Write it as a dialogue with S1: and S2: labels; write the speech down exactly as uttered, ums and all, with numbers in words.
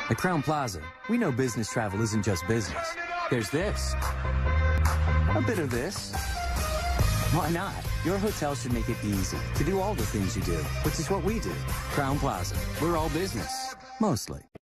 S1: At Crowne Plaza, we know business travel isn't just business. There's this. A bit of this. Why not? Your hotel should make it easy to do all the things you do, which is what we do. Crowne Plaza. We're all business. Mostly.